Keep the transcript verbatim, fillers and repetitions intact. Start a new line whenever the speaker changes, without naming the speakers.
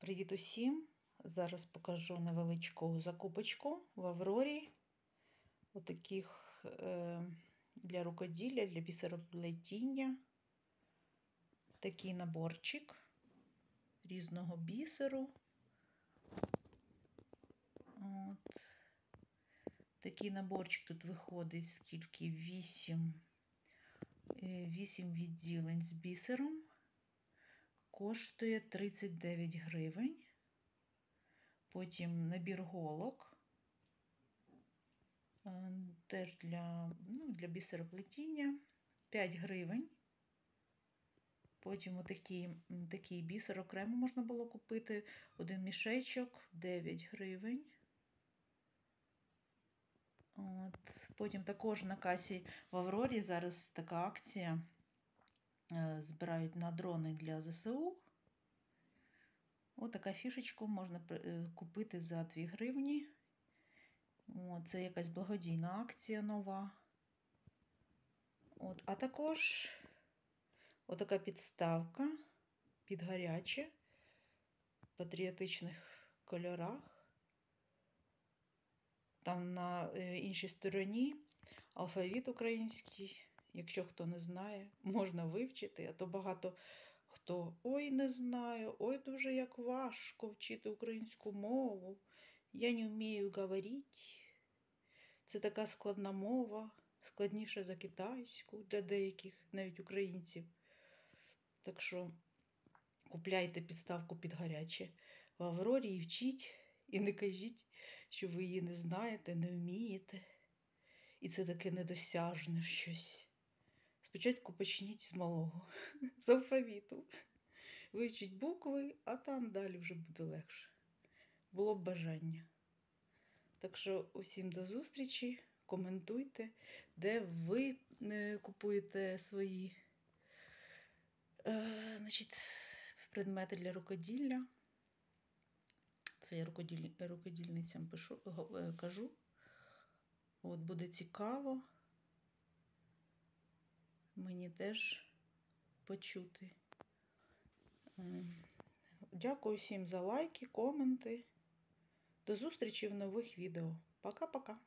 Привіт усім! Зараз покажу невеличку закупочку в Аврорі. Отаких е, для рукоділля, для бісероплетіння. Такий наборчик різного бісеру. От. Такий наборчик тут виходить скільки вісім, вісім відділень з бісером. Коштує тридцять дев'ять гривень. Потім набір голок, теж для, ну, для бісероплетіння, п'ять гривень. Потім отакий, такий бісер окремо можна було купити, один мішечок, дев'ять гривень. От. Потім також на касі в Аврорі зараз така акція, збирають на дрони для зе се у. Ось така фішечку можна купити за дві гривні. О, це якась благодійна акція нова. От, а також отака підставка під гаряче в патріотичних кольорах. Там на іншій стороні алфавіт український. Якщо хто не знає, можна вивчити, а то багато хто ой, не знаю, ой, дуже як важко вчити українську мову. Я не вмію говорити. Це така складна мова, складніша за китайську для деяких, навіть українців. Так що купляйте підставку під гаряче в Аврорі і вчіть, і не кажіть, що ви її не знаєте, не вмієте. І це таке недосяжне щось. Спочатку почніть з малого, з алфавіту. Вивчіть букви, а там далі вже буде легше. Було б бажання. Так що усім до зустрічі, коментуйте, де ви купуєте свої е, значить, предмети для рукоділля. Це я рукоділь, рукодільницям пишу, кажу. От буде цікаво мені теж почути. Дякую всім за лайки, коменти. До зустрічі в нових відео. Пока-пока.